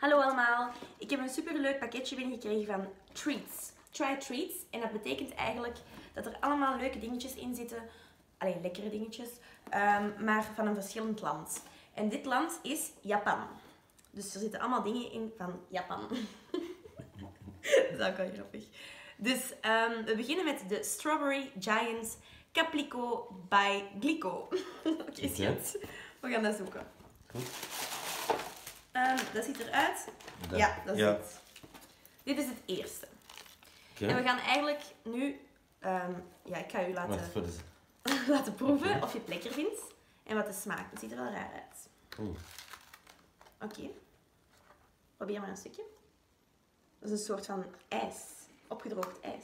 Hallo allemaal, ik heb een superleuk pakketje binnengekregen van Treats. Try Treats. En dat betekent eigenlijk dat er allemaal leuke dingetjes in zitten. Allee, lekkere dingetjes. Maar van een verschillend land. En dit land is Japan. Dus er zitten allemaal dingen in van Japan. Dat is ook wel grappig. Dus we beginnen met de Strawberry Giant Caplico by Glico. Oké, schat. We gaan dat zoeken. Goed. Dat ziet eruit. Ja, dat is het. Dit is het eerste. Okay. En we gaan eigenlijk nu... ja, ik ga u laten proeven of je het lekker vindt. En wat de smaak. Het ziet er wel raar uit. Oké. Probeer maar een stukje. Dat is een soort van ijs. Opgedroogd ijs.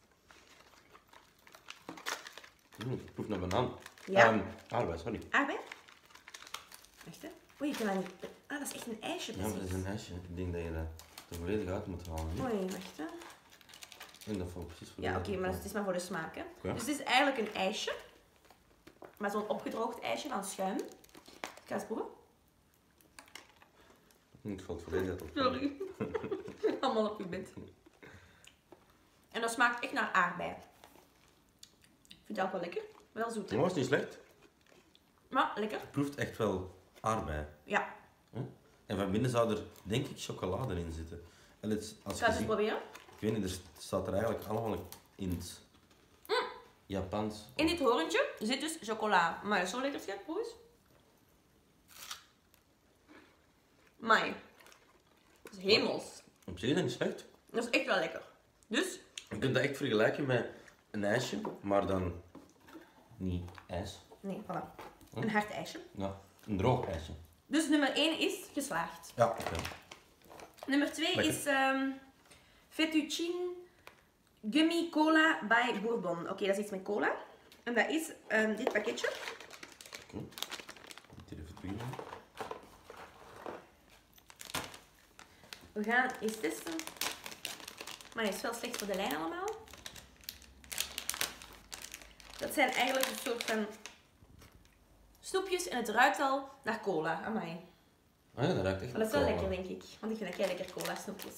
Ik proef naar banaan. Ja. Aardbei, sorry. Aardbei? Wacht, hè. Oei, ik kan dat niet... Ah, dat is echt een ijsje, Ja, precies. maar dat is een ijsje. Ik denk dat je dat er volledig uit moet halen. Hè? Oei, wacht, hè. En dat valt precies voor Ja, oké, maar het is maar voor de smaak, hè. Ja. Dus het is eigenlijk een ijsje. Maar zo'n opgedroogd ijsje van schuim. Ik ga eens proeven. Het valt volledig uit. Sorry. Allemaal op je bed. En dat smaakt echt naar aardbei. Ik vind het ook wel lekker. Wel zoet, hè. Dat was niet slecht. Maar lekker. Het proeft echt wel aardbei. Ja. En van binnen zou er, denk ik, chocolade in zitten. En het, als Ga je eens ziet, proberen. ik weet niet, er staat er eigenlijk allemaal in het Japans. In dit horentje zit dus chocola. Maar dat is zo lekker, schat. Proef eens. Amai. Dat is hemels. Op zich is dat niet slecht. Dat is echt wel lekker. Dus, Je kunt dat echt vergelijken met een ijsje, maar dan niet ijs. nee, voilà. Een hard ijsje. Ja, een droog ijsje. Dus nummer 1 is geslaagd. Ja, oké. Nummer 2 Lekker. is fettuccine gummy cola by Bourbon. Oké, dat is iets met cola. En dat is dit pakketje. Oké. Moet hier even terug doen. We gaan eens testen. Maar het is wel slecht voor de lijn allemaal. Dat zijn eigenlijk een soort van snoepjes en het ruikt al naar cola. Amai. Ah ja, dat ruikt echt Maar dat is wel cola. lekker, denk ik. Want ik vind dat jij lekker cola snoepjes.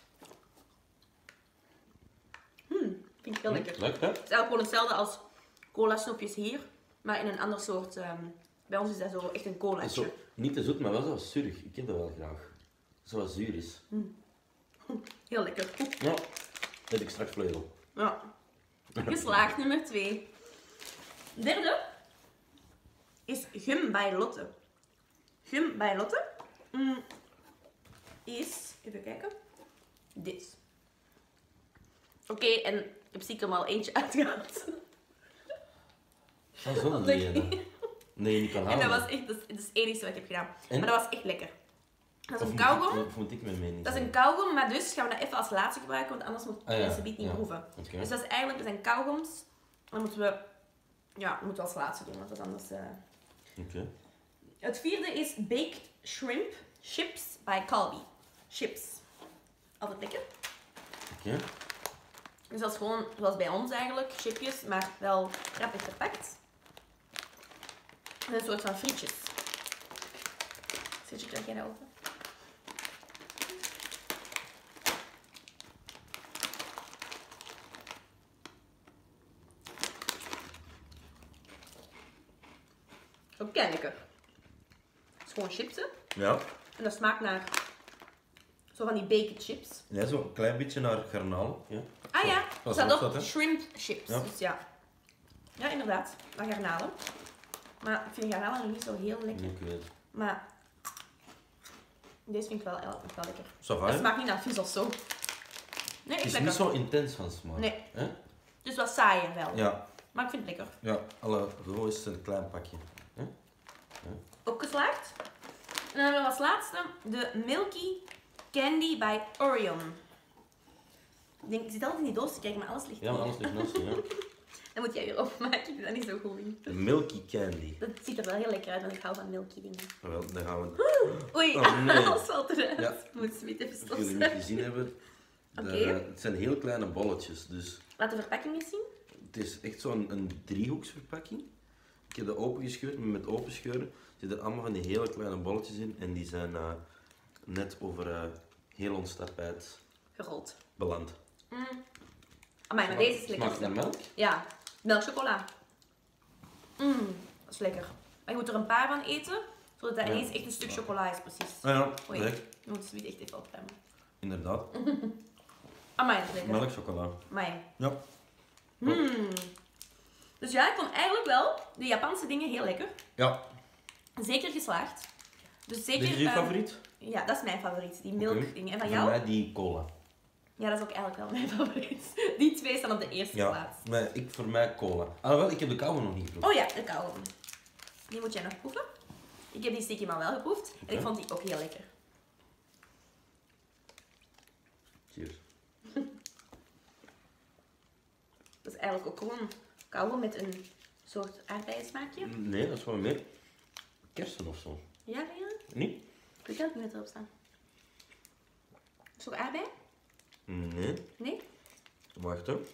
Vind ik wel lekker. Lekker, hè? Het is eigenlijk gewoon hetzelfde als cola snoepjes hier. Maar in een ander soort... bij ons is dat zo echt een Het is colaatje. zo, niet te zoet, maar wel zo zuurig. Ik heb dat wel graag. Zoals zuur is. Heel lekker. Ja, dat heb ik straks vleugel. Ja. Geslaagd nummer 2. Derde is Gum by Lotte. Gum by Lotte is, even kijken, dit. Oké, en ik heb stiekem al eentje uitgehaald. Ah, zo lekker. Nee, niet kan En halen. dat was echt, dat is het enige wat ik heb gedaan. En? Maar dat was echt lekker. Dat is Of een moet kauwgom. Of moet ik mijn mening Dat is een zeggen? kauwgom, maar dus gaan we dat even als laatste gebruiken, want anders moeten Ah, ja. mensen het niet Ja. proeven. Oké. Dus dat is eigenlijk, dat zijn kauwgoms. Dan moeten we, ja, moeten we als laatste doen, want dat anders... Oké. Het vierde is Baked Shrimp Chips by Calbee. Chips. Altijd lekker. Oké. Dus dat is gewoon zoals bij ons eigenlijk, chipjes, maar wel grappig verpakt. Een soort van frietjes. Zet je krijg jij dat open? Ook kei lekker. Het is gewoon chips, hè? Ja. En dat smaakt naar zo van die baked chips. Ja, zo een klein beetje naar garnaal. Ja. Ah Zo. ja, er Wat staat is op dat, hè? shrimp chips. Ja. Dus ja. Ja, inderdaad. Naar garnalen. Maar ik vind garnalen niet zo heel lekker. Ik weet het. Maar deze vind ik wel lekker. Ça va, Het hè? smaakt niet naar vis of zo. Nee, Het echt is lekker. niet zo intens van smaak. Nee. Hè? Dus wat saaier wel. Ja. Maar ik vind het lekker. Ja, alle zo is het een klein pakje. Hè? Ook geslaagd. En dan hebben we als laatste de Milky Candy by Orion. Ik denk, ik zit altijd in die doos te kijken, maar alles ligt Ja, maar hier. alles ligt naast je, ja. Dan moet jij weer opmaken. Ik vind dat niet zo goed. De Milky Candy. Dat ziet er wel heel lekker uit, want ik hou van milky dingen. Wel, dan gaan we... Oei, Oh, nee. alles valt eruit. Ja. Ik moet Smit even Als jullie niet stossen. gezien hebben, Oké. het zijn heel kleine bolletjes. Dus Laat de verpakking eens zien. het is echt zo'n een driehoeksverpakking. Ik heb dat opengescheurd, maar met openscheuren zitten er allemaal van die hele kleine bolletjes in. En die zijn net over heel ons tapijt Gerold. beland. Amai, maar deze is lekker. Smaakt naar melk? Ja, melkchocola. Dat is lekker. Maar je moet er een paar van eten, zodat dat ineens echt een stuk chocola is, precies. Ja, Oei, lekker. je moet het echt even opruimen. Inderdaad. Amai, dat is lekker. Melkchocola. Amai. Ja. Dus ja, ik vond eigenlijk wel de Japanse dingen heel lekker. Ja. Zeker geslaagd. Dus zeker, Dit is je favoriet? Ja, dat is mijn favoriet. Die milkdingen. En van Voor jou? mij die cola. Ja, dat is ook eigenlijk wel mijn favoriet. Die twee staan op de eerste plaats. Maar voor mij cola. Alhoewel, ik heb de koude nog niet geproefd. Oh ja, de koude. Die moet jij nog proeven. Ik heb die stiekem al wel geproefd. En ik vond die ook heel lekker. Cheers. Dat is eigenlijk ook gewoon koude met een soort aardbeiensmaakje. Nee, dat is gewoon meer kersen of zo. Ja, vind je? Niet? Ik weet niet wat erop staat. Is het ook aardbei? Nee. Nee? Wacht hoor.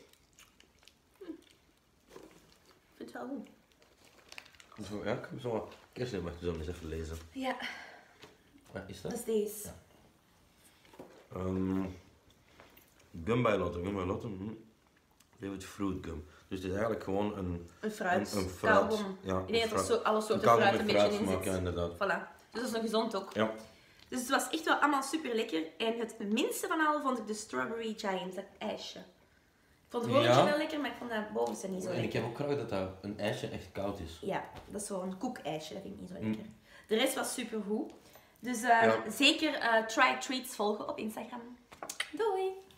Ik vind het wel goed. Zo, ja, ik heb zo wat kersen. Wacht, we zullen eens even lezen. Ja, Wat is dat? dat is deze. Ja. Gum bij Lotte. Favorite fruit gum. Dus het is eigenlijk gewoon Een fruit. Een fruit. Kauwgom. Ja, Ik denk dat er fruit. alle soorten kauwgom fruit een met beetje in fruitsmaak, zit. ja, inderdaad. Voilà. Dus dat is nog gezond ook. Ja. Dus het was echt wel allemaal super lekker. En het minste van al vond ik de Strawberry Giant, dat ijsje. Ik vond het hoortje Ja. wel lekker, maar ik vond dat bovenste niet zo En ik lekker. heb ook graag dat een ijsje echt koud is. Ja, dat is zo'n koekijsje, dat vind ik niet zo lekker. De rest was super goed. Dus Ja. zeker Try Treats volgen op Instagram. Doei!